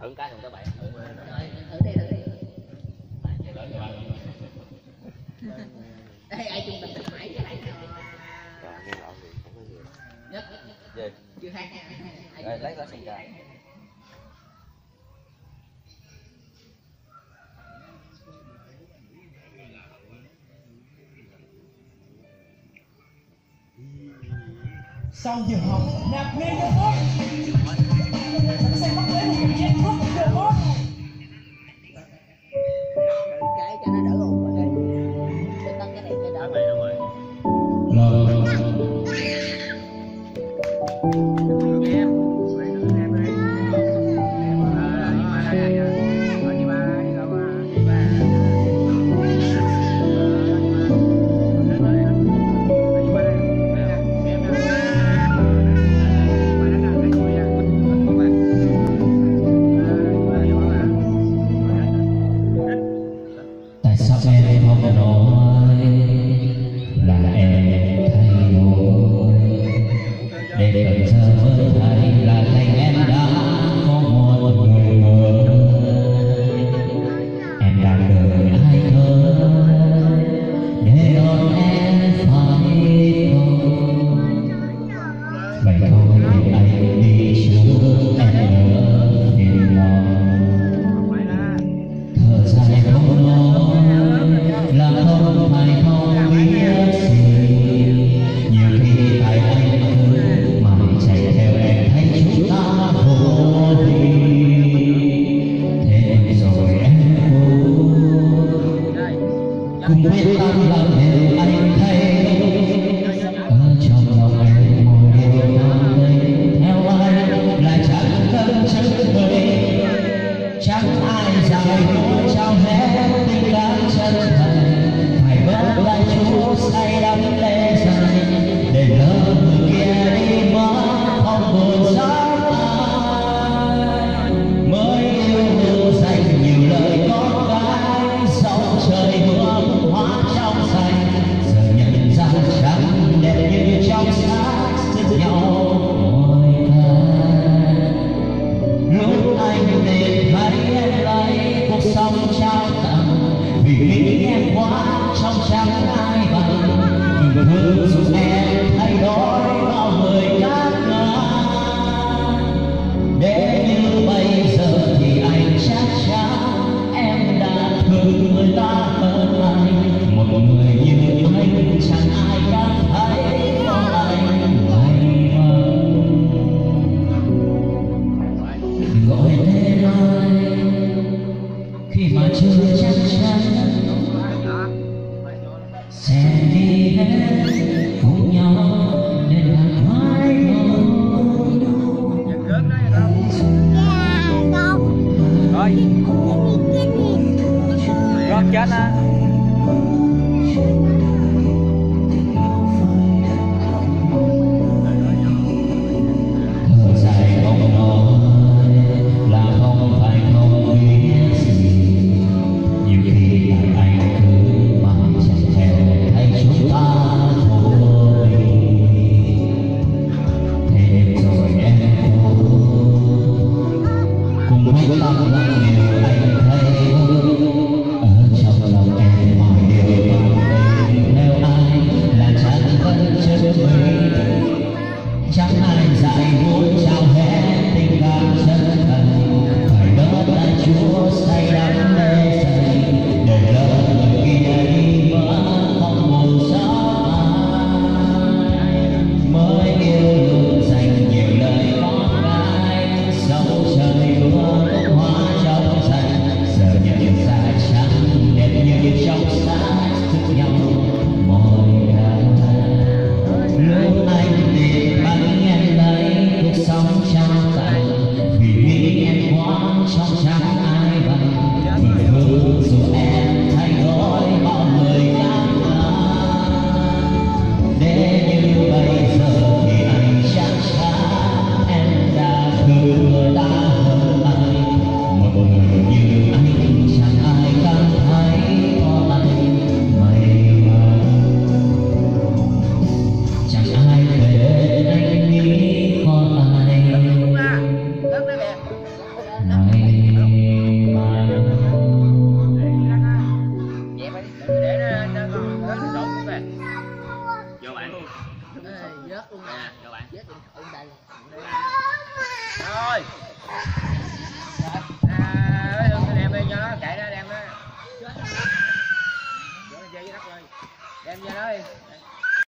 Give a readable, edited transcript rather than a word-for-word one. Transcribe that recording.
thử cái không các bạn. Thử đi. Đây ai chung tình mãi cái này. Rồi nghe lộn thì không có nhiều. Nhất. Gì? Chưa hát nha. Rồi lấy lá sen trà. Sau giờ học nạp nghe vô bốt sẽ bắt lấy một chén thuốc vô bốt Cái cho nó đỡ ồn rồi đây. Để tăng cái này cho đỡ. Tại sao em không nói là em thay đổi để gần giờ mới thấy là thành em đã có một người mới. Em đang đợi ai thôi để đón em phải không? Vậy thôi thì anh đi trước em đỡ phiền lòng. Thở dài không nói là không phải không biết gì. Nhiều khi tại anh cứ mãi chạy theo em thấy chúng ta vô đi. Thế rồi em cùng biết tâm làm điều anh thấy. Ở trong lòng em một điều nào đây theo anh là chẳng cần chứng minh. Chẳng ai dài đôi trao hết tình cảm chân thành. Phải bớt lại chút say đắm lệ dài để lỡ người kia đi mất không buồn gió ai. Mới yêu dành nhiều lời có cái dòng trời mưa hóa trong xanh. Giờ nhận ra chẳng đẹp như trong sáng sức nhau môi thân. Lúc anh tìm thấy em lấy cuộc sống trao tặng vì nghĩ em quá trong chẳng ai bằng. Thương giúp em thay đổi bao người khác ngàn. Để như bây giờ thì anh chắc chắn em đã thương người ta hơn anh. Một người như anh chẳng ai cảm thấy có anh may mắn. Gọi tên anh khi mà chưa chắc chắn sẽ đi hết cùng nhau nên là mãi Rồi. Rót chết á. thở dài không nói là không phải không biết gì. Nhiều khi anh cứ mãi chạy theo thấy chúng ta thôi. Thế rồi em cùng với tâm lòng điều anh thấy. Ở trong lòng em mọi điều bằng tình theo ai là chẳng vẫn chân mình. Chẳng ai dạy muốn trao hết tình cảm chân thành. Phải bớt lại chúa say đắm mê say để lỡ người kia đi mất không buồn gió ai. Mới yêu luôn dành nhiều lời có cái dẫu trời mưa bốc hoa trong xanh. Giờ nhận ra chẳng đẹp như trong sáng thức nhau môi đàn. Vớt luôn nè. Các bạn. Vớt luôn đây. Rồi.